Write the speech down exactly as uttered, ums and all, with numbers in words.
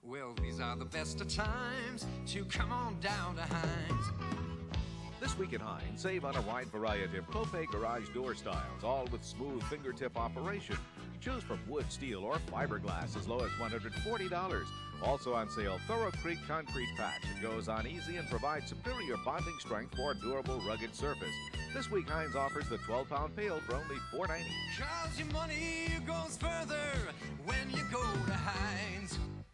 Well, these are the best of times to come on down to Hines. This week at Hines, save on a wide variety of Clopay garage door styles, all with smooth fingertip operation. Choose from wood, steel, or fiberglass as low as one hundred forty dollars. Also on sale, Thorough Creek concrete patch. It goes on easy and provides superior bonding strength for a durable, rugged surface. This week, Hines offers the twelve pound pail for only four ninety. Cause your money goes further when you go to Hines.